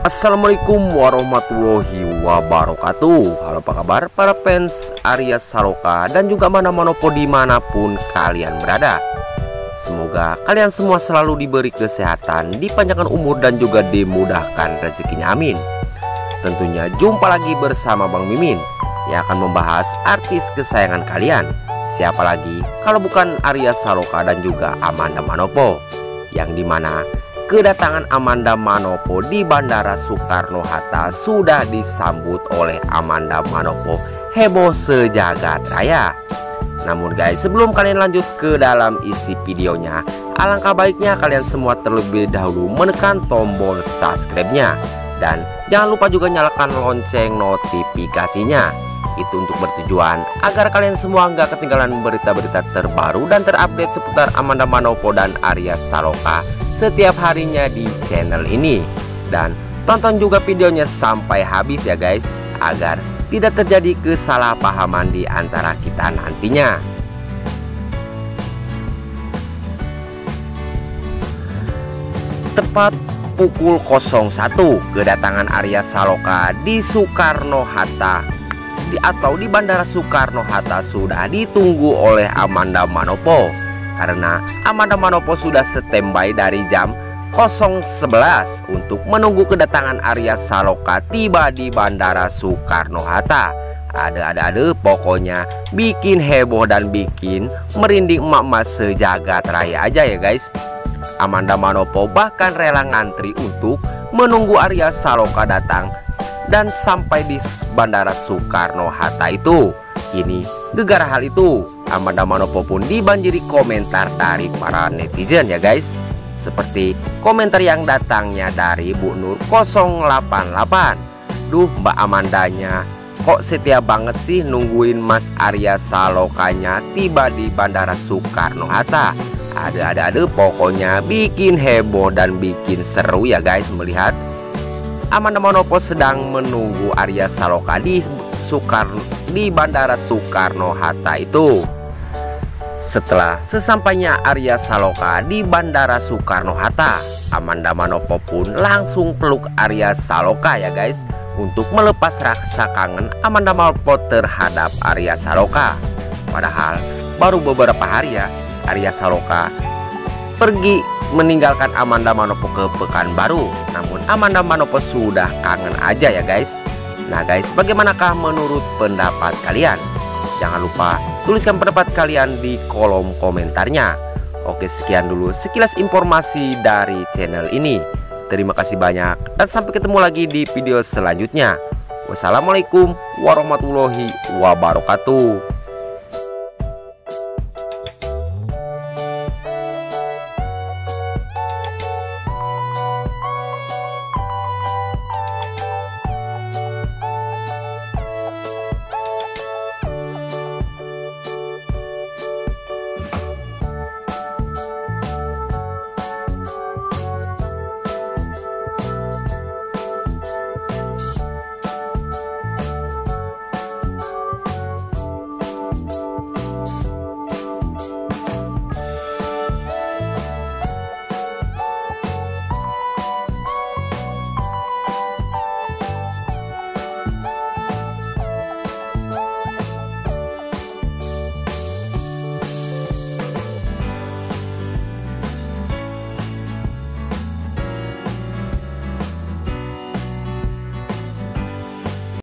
Assalamualaikum warahmatullahi wabarakatuh. Halo, apa kabar para fans Arya Saloka dan juga Amanda dimanapun kalian berada. Semoga kalian semua selalu diberi kesehatan, dipanjangkan umur dan juga dimudahkan rezekinya, amin. Tentunya jumpa lagi bersama Bang Mimin yang akan membahas artis kesayangan kalian. Siapa lagi kalau bukan Arya Saloka dan juga Amanda Manopo, yang dimana kedatangan Amanda Manopo di Bandara Soekarno-Hatta sudah disambut oleh Amanda Manopo heboh sejagat raya. Namun guys, sebelum kalian lanjut ke dalam isi videonya, alangkah baiknya kalian semua terlebih dahulu menekan tombol subscribe-nya. Dan jangan lupa juga nyalakan lonceng notifikasinya. Itu untuk bertujuan agar kalian semua nggak ketinggalan berita-berita terbaru dan terupdate seputar Amanda Manopo dan Arya Saloka setiap harinya di channel ini. Dan tonton juga videonya sampai habis ya guys, agar tidak terjadi kesalahpahaman di antara kita nantinya. Tepat pukul 01 kedatangan Arya Saloka di Soekarno-Hatta atau di Bandara Soekarno-Hatta sudah ditunggu oleh Amanda Manopo, karena Amanda Manopo sudah standby dari jam 011 untuk menunggu kedatangan Arya Saloka tiba di Bandara Soekarno-Hatta. Ada pokoknya bikin heboh dan bikin merinding emak-emak sejagat raya aja ya guys. Amanda Manopo bahkan rela ngantri untuk menunggu Arya Saloka datang dan sampai di Bandara Soekarno-Hatta itu. Ini gegara hal itu, Amanda Manopo pun dibanjiri komentar dari para netizen ya guys. Seperti komentar yang datangnya dari Bu Nur 088. Duh, Mbak Amandanya kok setia banget sih nungguin Mas Arya Salokanya tiba di Bandara Soekarno-Hatta. Ada pokoknya bikin heboh dan bikin seru ya guys melihat Amanda Manopo sedang menunggu Arya Saloka di Bandara Soekarno-Hatta itu. Setelah sesampainya Arya Saloka di Bandara Soekarno-Hatta, Amanda Manopo pun langsung peluk Arya Saloka ya guys, untuk melepas rasa kangen Amanda Manopo terhadap Arya Saloka. Padahal baru beberapa hari ya Arya Saloka pergi meninggalkan Amanda Manopo ke Pekanbaru. Namun Amanda Manopo sudah kangen aja ya guys. Nah guys, bagaimanakah menurut pendapat kalian? Jangan lupa tuliskan pendapat kalian di kolom komentarnya. Oke, sekian dulu sekilas informasi dari channel ini. Terima kasih banyak dan sampai ketemu lagi di video selanjutnya. Wassalamualaikum warahmatullahi wabarakatuh.